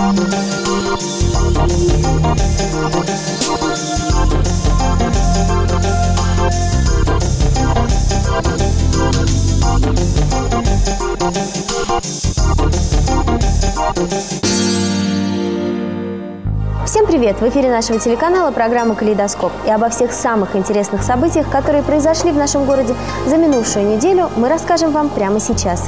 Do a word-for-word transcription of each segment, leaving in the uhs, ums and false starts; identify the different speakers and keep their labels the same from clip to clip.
Speaker 1: Всем привет! В эфире нашего телеканала программа «Калейдоскоп». И обо всех самых интересных событиях, которые произошли в нашем городе за минувшую неделю, мы расскажем вам прямо сейчас.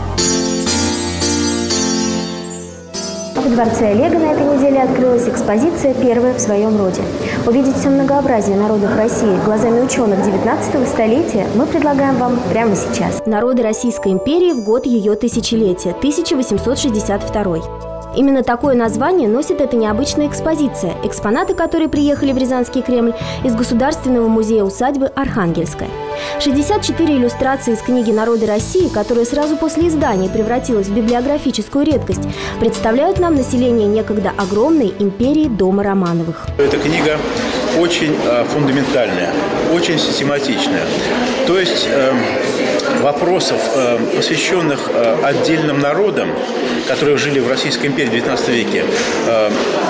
Speaker 1: В Дворце Олега на этой неделе открылась экспозиция, первая в своем роде. Увидеть все многообразие народов России глазами ученых девятнадцатого столетия мы предлагаем вам прямо сейчас. Народы Российской империи в год ее тысячелетия, тысяча восемьсот шестьдесят второй. Именно такое название носит эта необычная экспозиция, экспонаты которой приехали в Рязанский Кремль из Государственного музея-усадьбы Архангельская. шестьдесят четыре иллюстрации из книги «Народы России», которая сразу после издания превратилась в библиографическую редкость, представляют нам население некогда огромной империи дома Романовых.
Speaker 2: Эта книга очень э, фундаментальная, очень систематичная. То есть э, вопросов, э, посвященных э, отдельным народам, которые жили в Российской империи в девятнадцатом веке, э,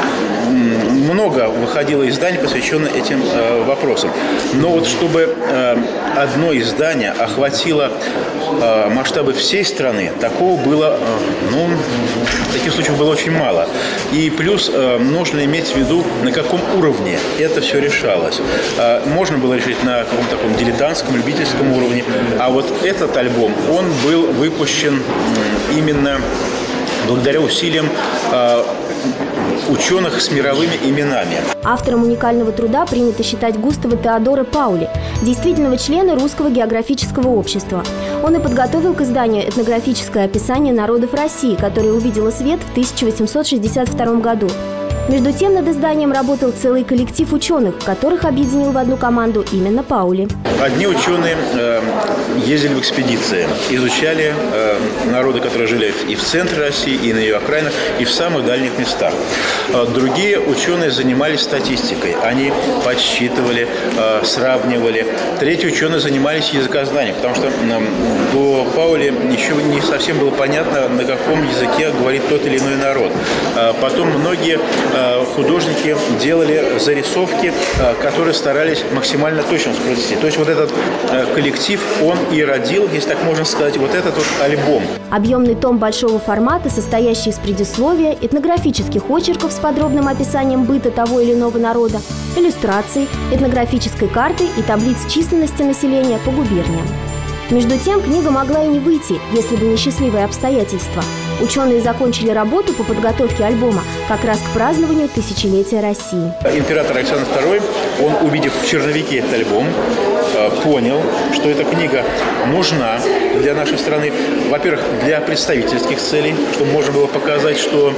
Speaker 2: много выходило изданий, посвященных этим э, вопросам. Но вот чтобы э, одно издание охватило э, масштабы всей страны, такого было, э, ну, таких случаев было очень мало. И плюс э, нужно иметь в виду, на каком уровне это все решалось. Э, можно было решить на каком-то таком дилетантском, любительском уровне, а вот этот альбом, он был выпущен э, именно благодаря усилиям э, ученых с мировыми именами.
Speaker 1: Автором уникального труда принято считать Густава Теодора Паули, действительного члена Русского географического общества. Он и подготовил к изданию этнографическое описание народов России, которое увидело свет в тысяча восемьсот шестьдесят втором году. Между тем, над изданием работал целый коллектив ученых, которых объединил в одну команду именно Паули.
Speaker 2: Одни ученые э, ездили в экспедиции, изучали э, народы, которые жили и в центре России, и на ее окраинах, и в самых дальних местах. Э, другие ученые занимались статистикой. Они подсчитывали, э, сравнивали. Третьи ученые занимались языкознанием, потому что э, до Паули еще не совсем было понятно, на каком языке говорит тот или иной народ. Э, потом многие художники делали зарисовки, которые старались максимально точно воспроизвести. То есть вот этот коллектив, он и родил, если так можно сказать, вот этот вот альбом.
Speaker 1: Объемный том большого формата, состоящий из предисловия, этнографических очерков с подробным описанием быта того или иного народа, иллюстраций, этнографической карты и таблиц численности населения по губерниям. Между тем, книга могла и не выйти, если бы не счастливые обстоятельства. Ученые закончили работу по подготовке альбома как раз к празднованию тысячелетия России.
Speaker 2: Император Александр второй, он, увидев в черновике этот альбом, понял, что эта книга нужна для нашей страны. Во-первых, для представительских целей, чтобы можно было показать, что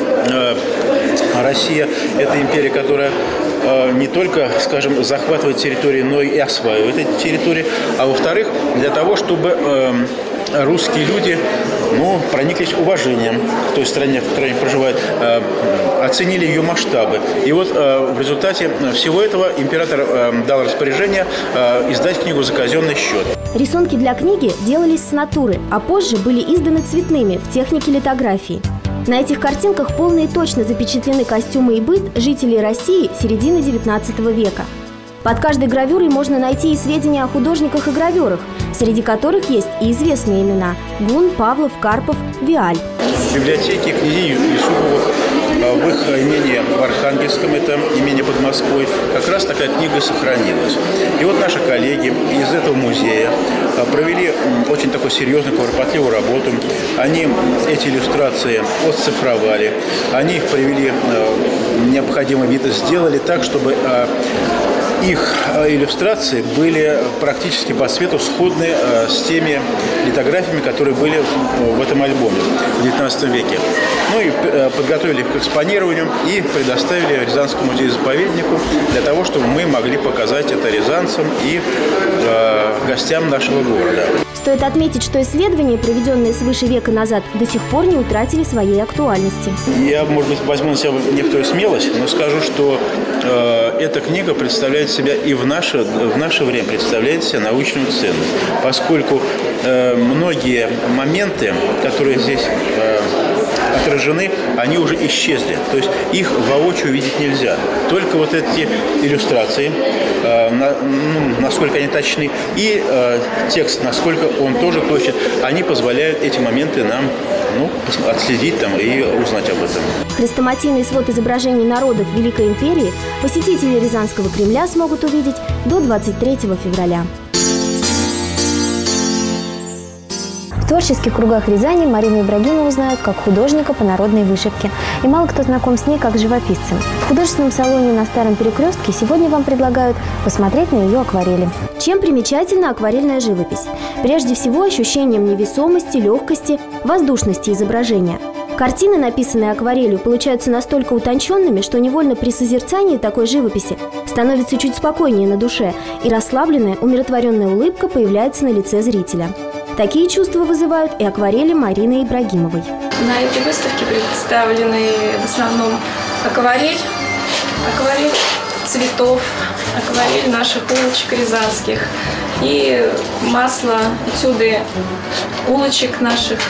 Speaker 2: Россия – это империя, которая не только, скажем, захватывает территории, но и осваивает эти территории. А во-вторых, для того, чтобы э, русские люди, ну, прониклись уважением к той стране, в которой они проживают, э, оценили ее масштабы. И вот э, в результате всего этого император э, дал распоряжение э, издать книгу за казенный счет.
Speaker 1: Рисунки для книги делались с натуры, а позже были изданы цветными в технике литографии. На этих картинках полно и точно запечатлены костюмы и быт жителей России середины девятнадцатого века. Под каждой гравюрой можно найти и сведения о художниках и гравюрах, среди которых есть и известные имена – Гун, Павлов, Карпов, Виаль.
Speaker 2: В библиотеке княгини Юсуповых в их имении в Архангельском, это имение под Москвой, как раз такая книга сохранилась. И вот наши коллеги из этого музея провели очень такую серьезную, кропотливую работу. Они эти иллюстрации отцифровали, они их привели в необходимый вид, сделали так, чтобы их иллюстрации были практически по цвету сходны с теми литографиями, которые были в этом альбоме в девятнадцатом веке. Ну и подготовили их к экспонированию и предоставили Рязанскому музею-заповеднику для того, чтобы мы могли показать это рязанцам и э, гостям нашего города.
Speaker 1: Стоит отметить, что исследования, проведенные свыше века назад, до сих пор не утратили своей актуальности.
Speaker 2: Я, может быть, возьму на себя некоторую смелость, но скажу, что э, эта книга представляет себя и в наше, в наше время представляет себя научную ценность, поскольку э, многие моменты, которые здесь э, отражены, они уже исчезли. То есть их воочию видеть нельзя. Только вот эти иллюстрации, э, на, ну, насколько они точны, и э, текст, насколько он тоже точен, они позволяют эти моменты нам ну, отследить там и узнать об этом.
Speaker 1: Хрестоматийный свод изображений народов Великой Империи посетители Рязанского Кремля смогут увидеть до двадцать третьего февраля. В творческих кругах Рязани Марину Ибрагимову знают как художника по народной вышивке. И мало кто знаком с ней как живописцем. В художественном салоне на Старом Перекрестке сегодня вам предлагают посмотреть на ее акварели. Чем примечательна акварельная живопись? Прежде всего, ощущением невесомости, легкости, воздушности изображения. Картины, написанные акварелью, получаются настолько утонченными, что невольно при созерцании такой живописи становится чуть спокойнее на душе, и расслабленная, умиротворенная улыбка появляется на лице зрителя. Такие чувства вызывают и акварели Марины Ибрагимовой.
Speaker 3: На этой выставке представлены в основном акварель, акварель цветов, акварель наших улочек рязанских и масло, этюды улочек наших,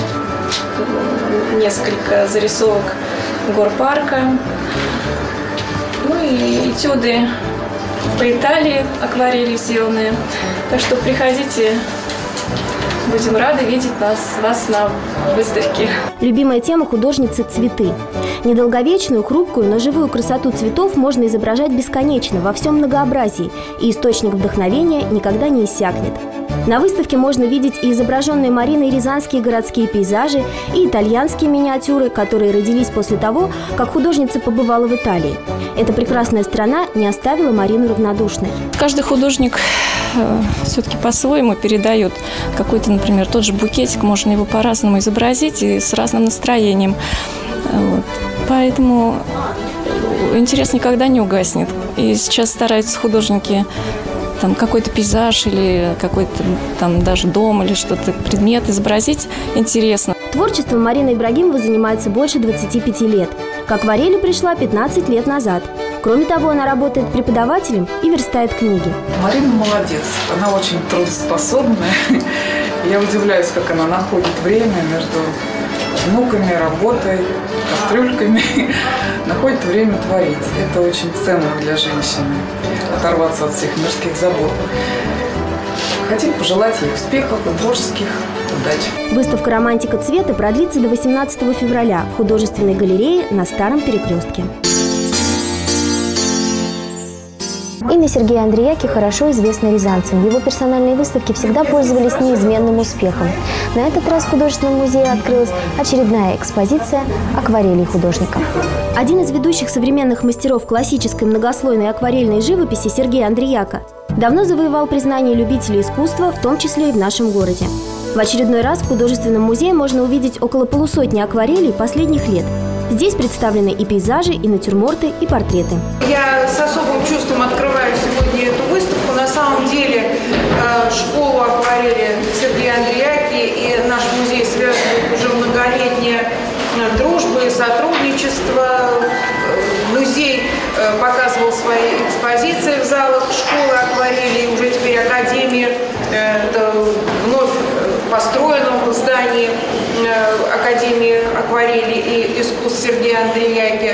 Speaker 3: несколько зарисовок горпарка, ну и этюды по Италии акварели сделанные. Так что приходите. Будем рады видеть нас, вас на выставке.
Speaker 1: Любимая тема художницы – цветы. Недолговечную, хрупкую, но живую красоту цветов можно изображать бесконечно, во всем многообразии, и источник вдохновения никогда не иссякнет. На выставке можно видеть и изображенные Мариной рязанские городские пейзажи, и итальянские миниатюры, которые родились после того, как художница побывала в Италии. Эта прекрасная страна не оставила Марину равнодушной.
Speaker 3: Каждый художник э, все-таки по-своему передает какой-то, например, тот же букетик, можно его по-разному изобразить и с разным настроением. Вот. Поэтому интерес никогда не угаснет. И сейчас стараются художники там какой-то пейзаж или какой-то там даже дом или что-то, предмет изобразить интересно.
Speaker 1: Творчеством Марина Ибрагимова занимается больше двадцати пяти лет. К акварели пришла пятнадцать лет назад. Кроме того, она работает преподавателем и верстает книги.
Speaker 4: Марина молодец, она очень трудоспособная. Я удивляюсь, как она находит время между внуками, работой, кастрюльками, находит время творить. Это очень ценно для женщины, оторваться от всех мирских забот. Хотим пожелать ей успехов и творческих удач.
Speaker 1: Выставка «Романтика цвета» продлится до восемнадцатого февраля в художественной галерее на Старом Перекрестке. Имя Сергея Андреяки хорошо известно рязанцам. Его персональные выставки всегда пользовались неизменным успехом. На этот раз в художественном музее открылась очередная экспозиция акварелей художника. Один из ведущих современных мастеров классической многослойной акварельной живописи Сергей Андреяка давно завоевал признание любителей искусства, в том числе и в нашем городе. В очередной раз в художественном музее можно увидеть около полусотни акварелей последних лет. Здесь представлены и пейзажи, и натюрморты, и портреты.
Speaker 5: Я с особым чувством открываю сегодня эту выставку. На самом деле школу акварели Сергея Андреяки и наш музей связывают уже многолетняя дружба и сотрудничество. Музей показывал свои экспозиции в залах школы акварели, и уже теперь академия вновь построенном здании Академии акварели и искусств Сергея Андреяки.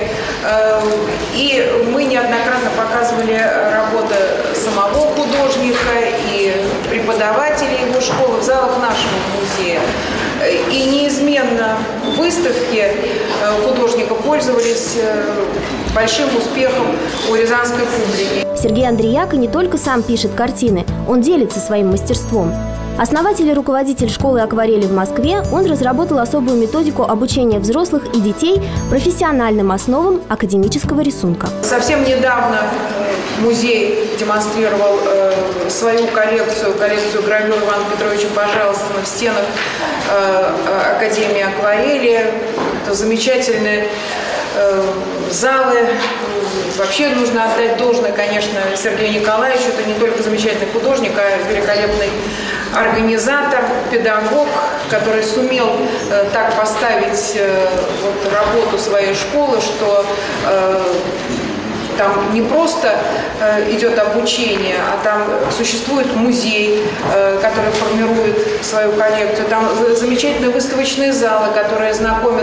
Speaker 5: И мы неоднократно показывали работы самого художника и преподавателей его школы в залах нашего музея. И неизменно выставки художника пользовались большим успехом у рязанской публики.
Speaker 1: Сергей Андреяка не только сам пишет картины, он делится своим мастерством. Основатель и руководитель школы акварели в Москве, он разработал особую методику обучения взрослых и детей профессиональным основам академического рисунка.
Speaker 5: Совсем недавно музей демонстрировал э, свою коллекцию, коллекцию гравюр Ивана Петровича Пожалуйстина в стенах э, Академии акварели. Это замечательные э, залы. Вообще нужно отдать должное, конечно, Сергею Николаевичу. Это не только замечательный художник, а великолепный организатор, педагог, который сумел э, так поставить э, вот, работу своей школы, что э, там не просто э, идет обучение, а там существует музей, э, который формирует свою коллекцию. Там замечательные выставочные залы, которые знакомят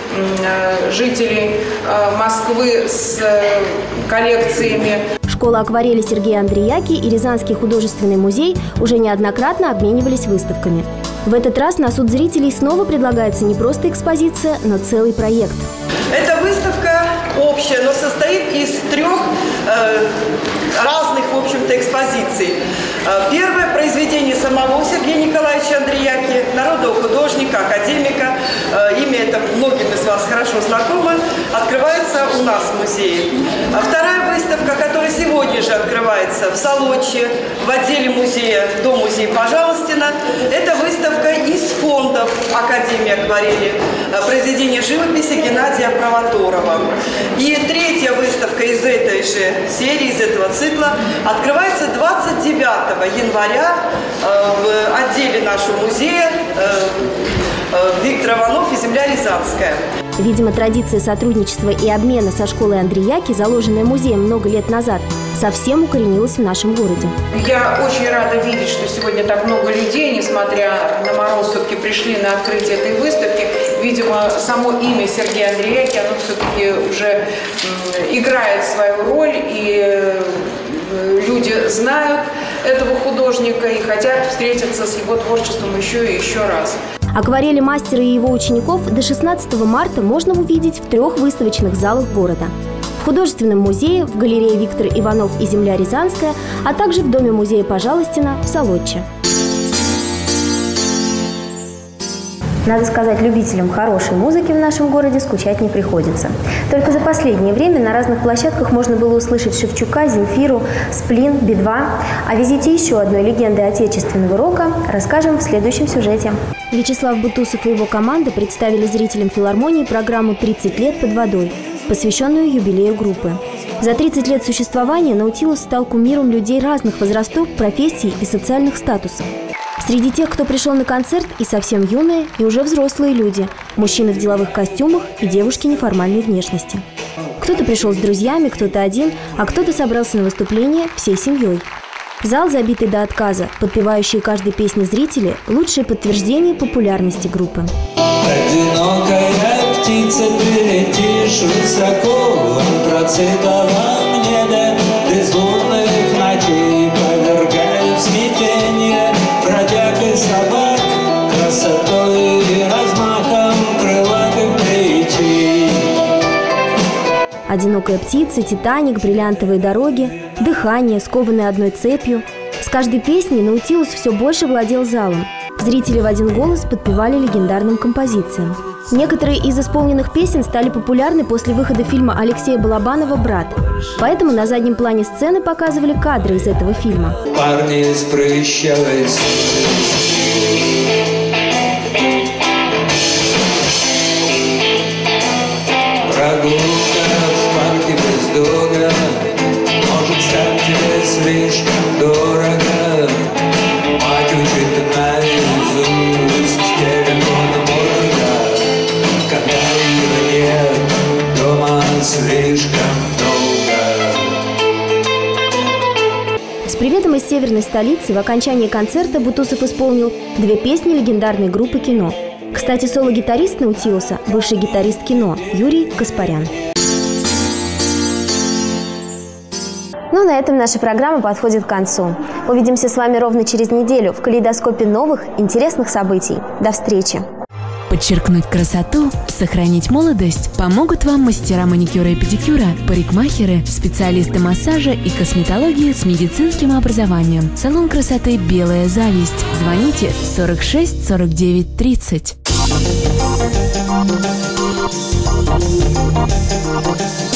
Speaker 5: жителей Москвы с коллекциями.
Speaker 1: Школа акварели Сергея Андреяки и Рязанский художественный музей уже неоднократно обменивались выставками. В этот раз на суд зрителей снова предлагается не просто экспозиция, но целый проект.
Speaker 6: Эта выставка общая, но состоит из трех э, разных, в общем-то, экспозиций. Первое произведение самого Сергея Николаевича Андреяки, народного художника, академика, э, имя это многим из вас хорошо знакомо, открывается у нас в музее. А вторая выставка, которая сегодня же открывается в Солодче, в отделе музея «Дом-музей Пожалостина», это выставка из фондов Академии акварели, произведение живописи Геннадия Провоторова. И третья выставка из этой же серии, из этого цикла, открывается двадцать девятого января в отделе нашего музея Виктор Иванов и земля Рязанская.
Speaker 1: Видимо, традиция сотрудничества и обмена со школой Андреяки, заложенная музеем много лет назад, совсем укоренилась в нашем городе.
Speaker 5: Я очень рада видеть, что сегодня так много людей, несмотря на мороз, все-таки пришли на открытие этой выставки. Видимо, само имя Сергея Андреяки, оно все-таки уже играет свою роль, и люди знают этого художника и хотят встретиться с его творчеством еще и еще раз.
Speaker 1: Акварели мастера и его учеников до шестнадцатого марта можно увидеть в трех выставочных залах города. В художественном музее, в галерее Виктор Иванов и земля Рязанская, а также в доме музея Пожалостина в Солодче. Надо сказать, любителям хорошей музыки в нашем городе скучать не приходится. Только за последнее время на разных площадках можно было услышать Шевчука, Земфиру, Сплин, Би два. О визите еще одной легенды отечественного рока расскажем в следующем сюжете. Вячеслав Бутусов и его команда представили зрителям филармонии программу «тридцать лет под водой», посвященную юбилею группы. За тридцать лет существования Наутилус стал кумиром людей разных возрастов, профессий и социальных статусов. Среди тех, кто пришел на концерт, и совсем юные, и уже взрослые люди, мужчины в деловых костюмах и девушки неформальной внешности. Кто-то пришел с друзьями, кто-то один, а кто-то собрался на выступление всей семьей. Зал, забитый до отказа, подпевающие каждой песни зрители – лучшее подтверждение популярности группы.
Speaker 7: Одинокая птица, ты летишь высоко, антрацитовом небе безлунных ночей, повергая в смятение бродяг и собак, красотой и размахом крылатых плечей.
Speaker 1: Одинокая птица, Титаник, бриллиантовые дороги, дыхание, скованное одной цепью. С каждой песней Наутилус все больше владел залом. Зрители в один голос подпевали легендарным композициям. Некоторые из исполненных песен стали популярны после выхода фильма Алексея Балабанова «Брат». Поэтому на заднем плане сцены показывали кадры из этого фильма.
Speaker 7: Парни из прыщавой прогулка в парке без дога может стать тебе слишком дорого. Мать учит наизусть телефон морга, когда ее нет дома слишком долго.
Speaker 1: С приветом из северной столицы в окончании концерта Бутусов исполнил две песни легендарной группы «Кино». Кстати, соло-гитарист Наутилуса – бывший гитарист «Кино» Юрий Каспарян. Ну, на этом наша программа подходит к концу. Увидимся с вами ровно через неделю в калейдоскопе новых, интересных событий. До встречи!
Speaker 8: Подчеркнуть красоту, сохранить молодость помогут вам мастера маникюра и педикюра, парикмахеры, специалисты массажа и косметологии с медицинским образованием. Салон красоты «Белая зависть». Звоните сорок шесть сорок девять тридцать.